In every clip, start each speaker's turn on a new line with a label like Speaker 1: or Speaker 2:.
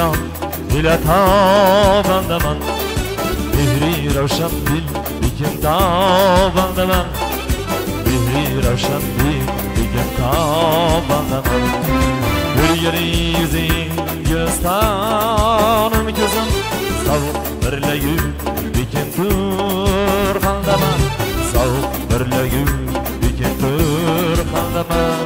Speaker 1: vijdon ila tovandaman mehri ravshan dil begim tovandaman mehri ravshan dil begim tovandaman yurgani yuzing gulistonim ko'zim sovuq birlayu begim turxandaman sovuq birlayu begim turxandaman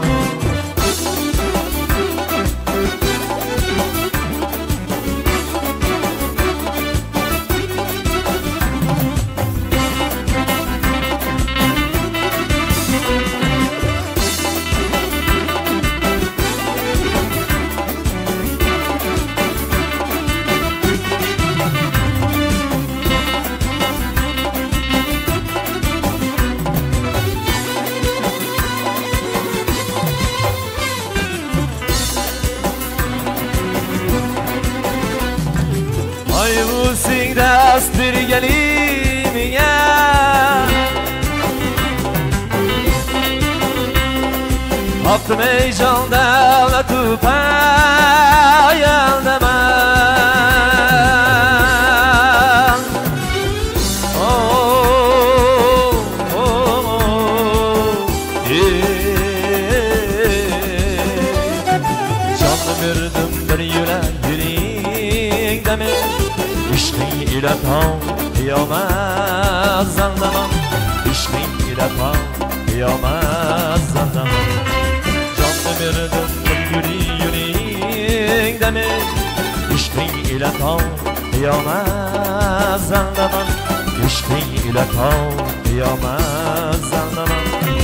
Speaker 1: Aygusing dast berganimga Optimay jon davlat payandaman Jonni berdim bir yurak yuringda men İşqing ila tong qiyomat zandaman İşqing ila tong qiyomat zandaman Jonni berdim bir yuringda men İşqing ila tong qiyomat zandaman İşqing ila tong qiyomat zandaman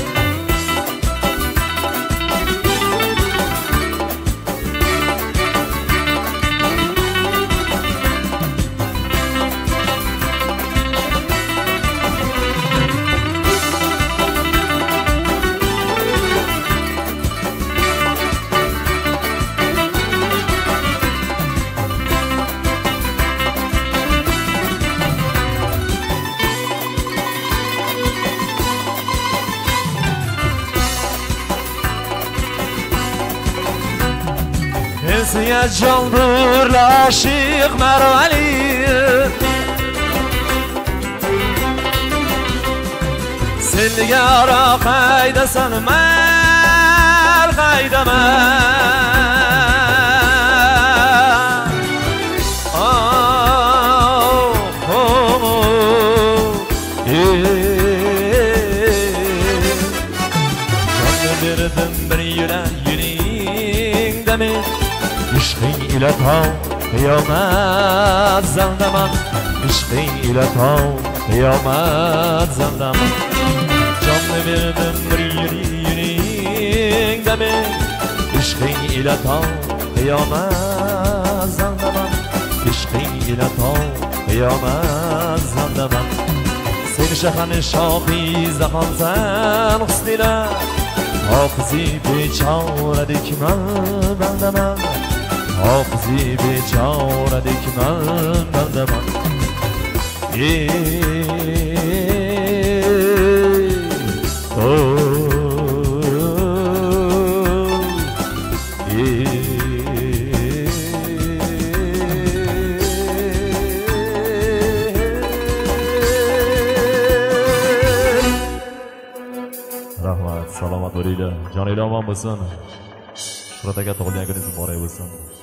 Speaker 1: Sensiya jondur aşık Marvali Senliga aro qaydasan mal qaydaman Jonni berdim bir yurak yuringda men İşqing ila tong qiyomat zandaman İşqing ila tong qiyomat zandaman Jonni berdim bir yuringda men İşqing ila tong qiyomat zandaman İşqing ila tong qiyomat zandaman Sen shahani shohiza xonsan husnila Hofizi bechoradek man bandaman Hofizi bechoradek man bandaman Rahmat, salomat bo'linglar. Joningiz omon bo'lsin. Shuhrat aka tug'ilgan kuningiz muborak bo'lsin.